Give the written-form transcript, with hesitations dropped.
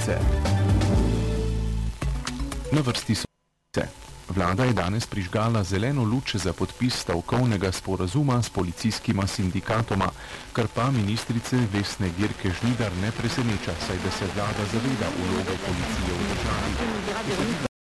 novice. Na vrsti so novice. Vlada je danes prižgala zeleno luč za podpis stavkovnega sporazuma s policijskima sindikatoma, kar pa ministrice Vesne Gjirke Žnidar ne preseneča, saj da se vlada zaveda vloge policije v državi.